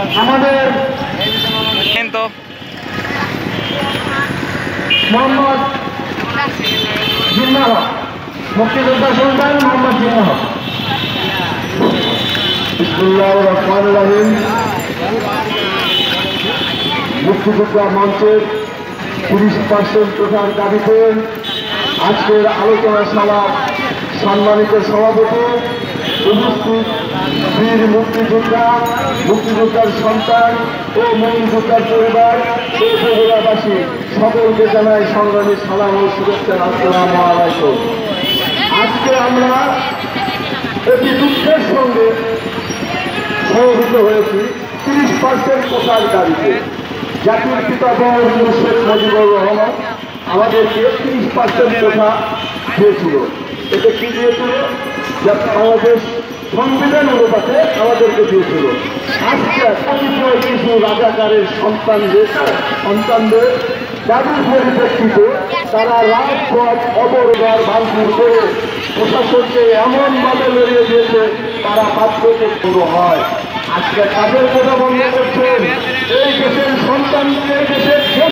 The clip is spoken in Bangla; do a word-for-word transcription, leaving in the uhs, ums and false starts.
আমাদের কিন্তু মোহাম্মদ জিন্নাহ মুক্তিযোদ্ধা সন্তান মোহাম্মদ জিন্নাহ। বিসমিল্লাহির রহমানির রহিম। মুক্তিযোদ্ধা মঞ্চের তিরিশ পার্সেন্ট কোটার দাবিতে আজকের আলোচনা সভা সম্মানিত সভাপতি, উপস্থিত বীর মুক্তিযোদ্ধা, মুক্তিযোদ্ধার সন্তান ও মুক্তিযোদ্ধার পরিবার ও উপজেলাবাসী সকলকে জানাই সংগ্রামী সালাম ও শুভেচ্ছা। আসসালামু আলাইকুম। আজকে আমরা অতি দুঃখের সঙ্গে সমবেত হয়েছি তিরিশ পার্সেন্ট কোটার দাবিতে। জাতির পিতা বঙ্গবন্ধু শেখ মুজিবুর রহমান আমাদেরকে তিরিশ পার্সেন্ট কোটা দিয়েছিল। এটা কি দিয়েছিল? যা বাংলাদেশ সংবিধান অনুপাতে আমাদেরকে দিয়েছিল। আজকে কতিপয় কিছু রাজাকারের সন্তানদের সন্তানদের দাবির পরিপ্রেক্ষিতে তারা রাজপথ অবরোধ ভাঙচুর করে প্রশাসনকে এমনভাবে লড়িয়ে দিয়েছে তারা বাধ্য শুরু হয়। আজকে তাদের কথা বন্ধ করছেন এই দেশের সন্তানদের দেশের